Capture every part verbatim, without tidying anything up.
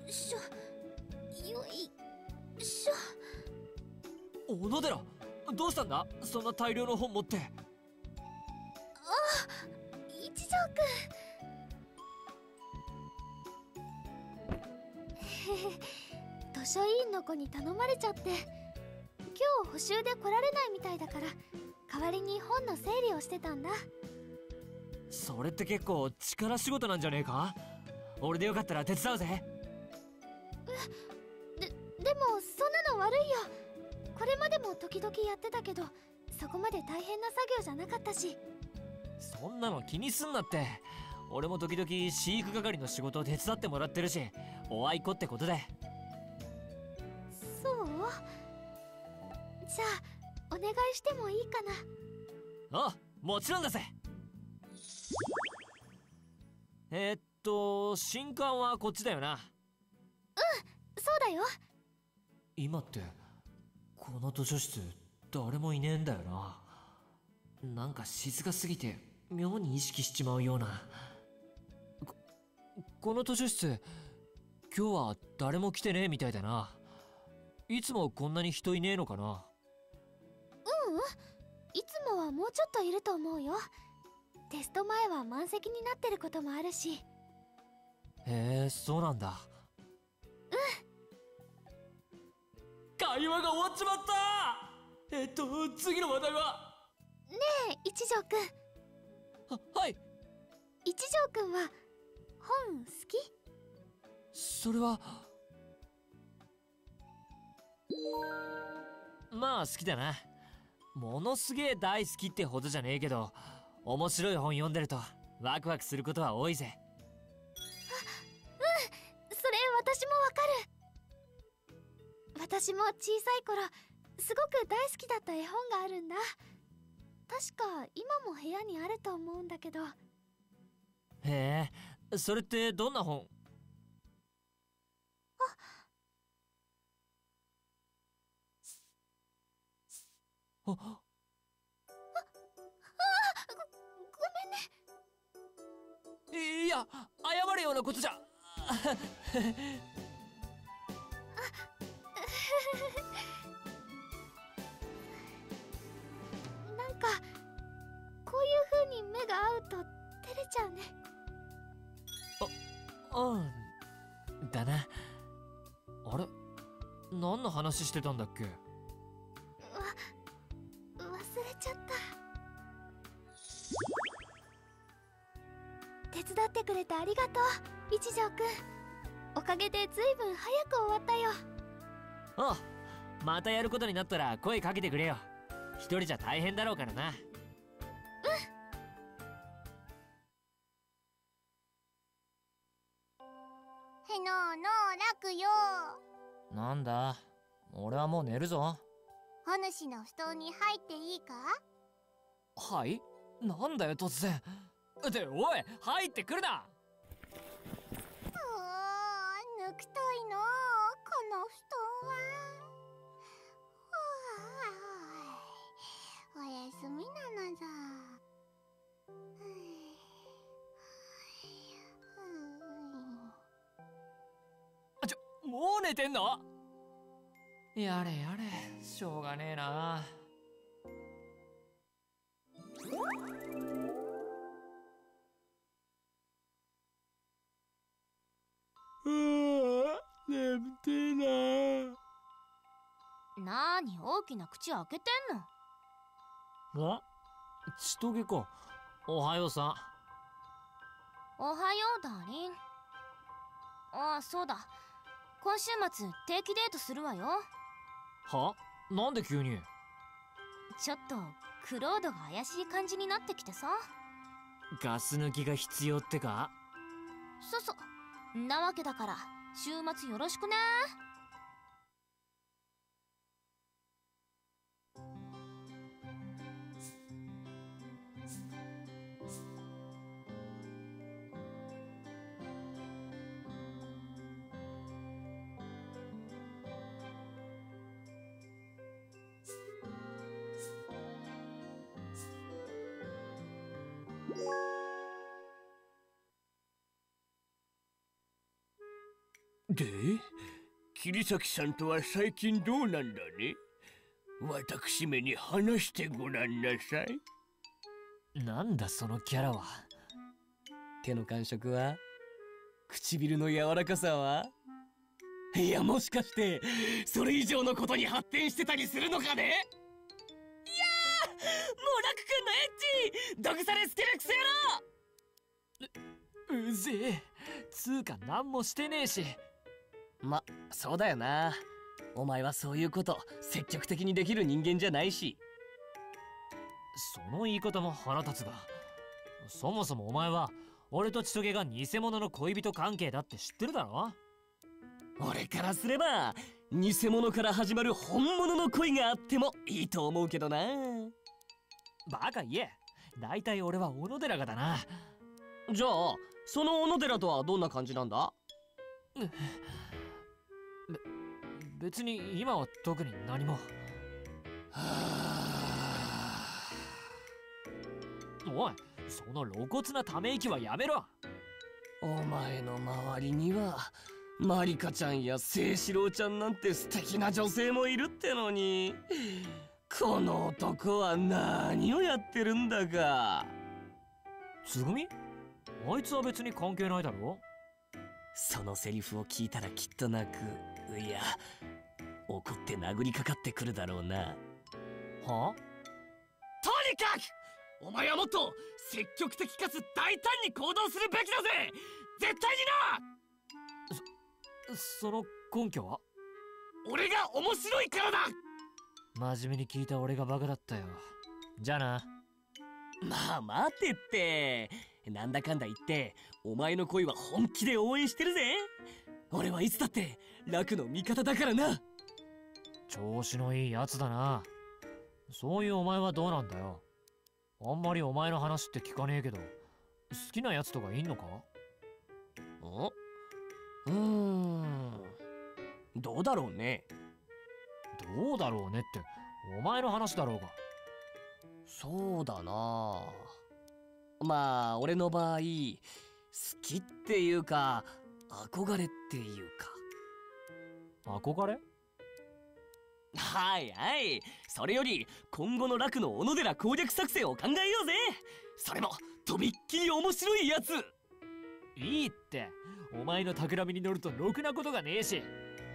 しょ、よいしょ。 小野寺、どうしたんだ、そんな大量の本持って。 ああ、一条くん。へへ、図書委員の子に頼まれちゃって、今日補習で来られないみたいだから、代わりに本の整理をしてたんだ。 それって結構力仕事なんじゃねえか。俺でよかったら手伝うぜ。 え、で、でもそんなの悪いよ。これまでも時々やってたけど、そこまで大変な作業じゃなかったし。 そんなの気にすんなって。俺も時々飼育係の仕事を手伝ってもらってるし、おあいこってことで。 そう？じゃあお願いしてもいいかな。 ああ、もちろんだぜ。えー、っと新刊はこっちだよな。 うん、そうだよ。 今ってこの図書室誰もいねえんだよな。なんか静かすぎて妙に意識しちまうような。こ、この図書室今日は誰も来てねえみたいだな。いつもこんなに人いねえのかな。 ううん、いつもはもうちょっといると思うよ。テスト前は満席になってることもあるし。 へえ、そうなんだ。 うん。 会話が終わっちまった。えっと次の話題は。 ねえ一条くん。 は、はい。 一条くんは本好き？ それはまあ好きだな。ものすげえ大好きってほどじゃねえけど、面白い本読んでるとワクワクすることは多いぜ。 あ、うん、それ私もわかる。私も小さい頃すごく大好きだった絵本があるんだ。確か今も部屋にあると思うんだけど。 へえ、それってどんな本？ あ、 あ、 あ、あ、ご、ごめんね。 いや、謝るようなことじゃ。 なんかこういう風に目が合うと照れちゃうね。 あ、うんだな。あれ、何の話してたんだっけ。 わ、忘れちゃった。手伝ってくれてありがとう一条くん。おかげでずいぶん早く終わったよ。 ああ、またやることになったら声かけてくれよ。一人じゃ大変だろうからな。 うん。へのーのーらくよ。 なんだ、俺はもう寝るぞ。 お主の布団に入っていいか？ はい？なんだよ突然。っておい、入ってくるな。 おー、ぬくといのこの布団は。おやすみなのだ。 ちょ、もう寝てんの？やれやれ、しょうがねえな。うわ、眠てえな。 なーに大きな口開けてんの？ あ、ちとげか。おはようさ。 おはようダーリン。ああ、そうだ、今週末定期デートするわよ。 は？なんで急に？ ちょっとクロードが怪しい感じになってきてさ。 ガス抜きが必要ってか？ そそ、なわけだから週末よろしくね。 で、桐崎さんとは最近どうなんだね。私めに話してごらんなさい。 なんだそのキャラは。 手の感触は？唇の柔らかさは？いや、もしかしてそれ以上のことに発展してたりするのかね。いやー、もうラク君のエッチ毒され捨てるくせ野郎。 うぜえ、つうか何もしてねえし。 ま、そうだよな。お前はそういうこと積極的にできる人間じゃないし。 その言い方も腹立つが、そもそもお前は俺と千棘が偽物の恋人関係だって知ってるだろ。 俺からすれば偽物から始まる本物の恋があってもいいと思うけどな。 バカ言え、だいたい俺は小野寺がだな。 じゃあその小野寺とはどんな感じなんだ？ べ別に今は特に何も。おい、その露骨なため息はやめろ。 お前の周りにはマリカちゃんや清志郎ちゃんなんて素敵な女性もいるってのに、この男は何をやってるんだか。 つぐみ？あいつは別に関係ないだろ。 そのセリフを聞いたらきっと泣く。いや、怒って殴りかかってくるだろうな。 はあ？ とにかくお前はもっと積極的かつ大胆に行動するべきだぜ。絶対にな。 そ、その根拠は？ 俺が面白いからだ。 真面目に聞いた俺がバカだったよ。じゃあな。 まあ待てって。なんだかんだ言ってお前の恋は本気で応援してるぜ。俺はいつだって楽の味方だからな。 調子のいいやつだな。そういうお前はどうなんだよ。あんまりお前の話って聞かねえけど、好きなやつとかいんのか？ おうーん、どうだろうね。 どうだろうねってお前の話だろうが。 そうだな。まあ俺の場合好きっていうか憧れっていうか。 憧れ？ はいはい、それより今後の楽の小野寺攻略作戦を考えようぜ。それもとびっきり面白いやつ。 いいって、お前の企みに乗るとろくなことがねえし。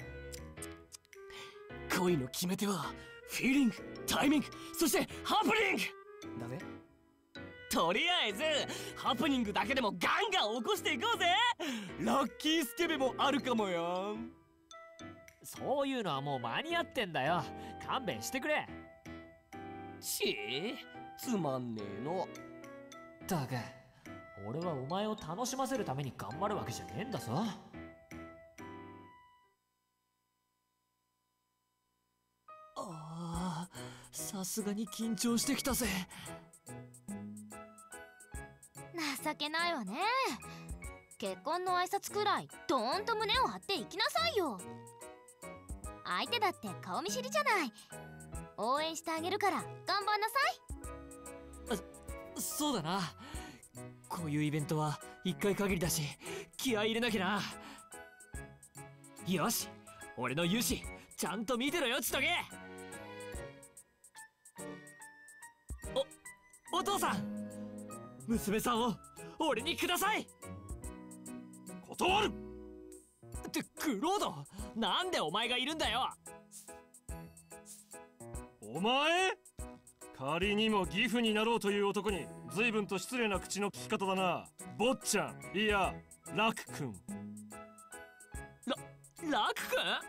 恋の決め手はフィーリング、タイミング、そしてハプニングだぜ。とりあえずハプニングだけでもガンガン起こしていこうぜ。ラッキースケベもあるかもよ。 そういうのはもう間に合ってんだよ。勘弁してくれ。 ちえ、つまんねえの。 ったく、俺はお前を楽しませるために頑張るわけじゃねえんだぞ。ああ、さすがに緊張してきたぜ。 情けないわね。結婚の挨拶くらいドーンと胸を張っていきなさいよ。相手だって顔見知りじゃない。応援してあげるから頑張んなさい。 あ、そうだな。こういうイベントは一回限りだし気合い入れなきゃな。よし、俺の勇姿ちゃんと見てろよ、ちとげ。お、お父さん、娘さんを俺にください。 断る。 ってクロード、なんでお前がいるんだよ。 お前、仮にも義父になろうという男に随分と失礼な口の利き方だな。坊ちゃん、いやラク君。 ララク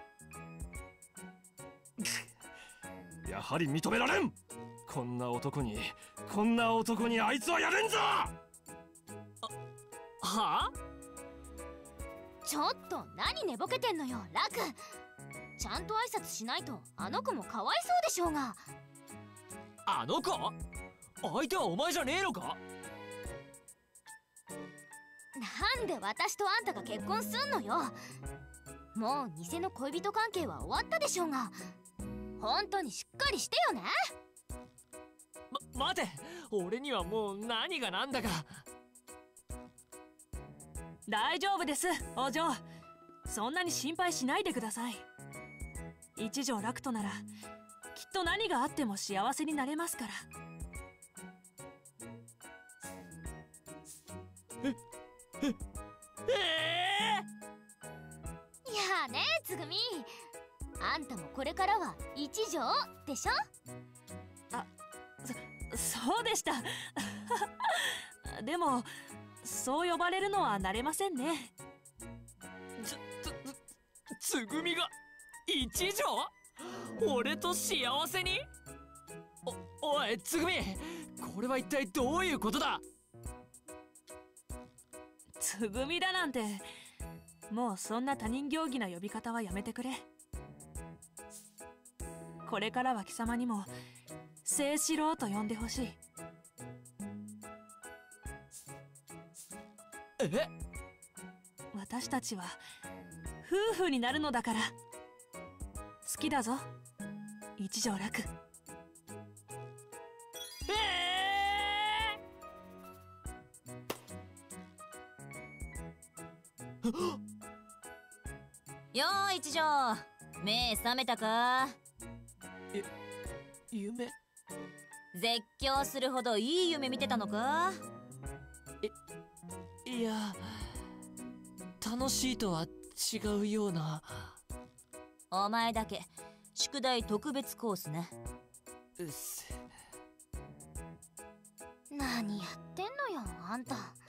君やはり認められん。こんな男にこんな男にあいつはやれんぞ。 はあ？ ちょっと何寝ぼけてんのよラク。ちゃんと挨拶しないとあの子もかわいそうでしょうが。 あの子？相手はお前じゃねえのか？ なんで私とあんたが結婚すんのよ。もう偽の恋人関係は終わったでしょうが。本当にしっかりしてよね。 ま、待て、俺にはもう何が何だか。 大丈夫です、お嬢。 そんなに心配しないでください。一条楽人ならきっと何があっても幸せになれますから。 ええええいやあねつぐみ、あんたもこれからは一条でしょ。 そそうでしたでもそう呼ばれるのは慣れませんね。 つ、つ、つぐみが一条？俺と幸せに？お、おいつぐみ、これは一体どういうことだ？ つぐみだなんて、もうそんな他人行儀な呼び方はやめてくれ。これからは貴様にも清四郎と呼んでほしい。 え？ 私たちは夫婦になるのだから。好きだぞ一条楽。 えよー一条、目覚めたか？ ー、夢？ 絶叫するほどいい夢見てたのか？ いや、楽しいとは違うような。 お前だけ宿題特別コースね。 うっせ。 何やってんのよあんた。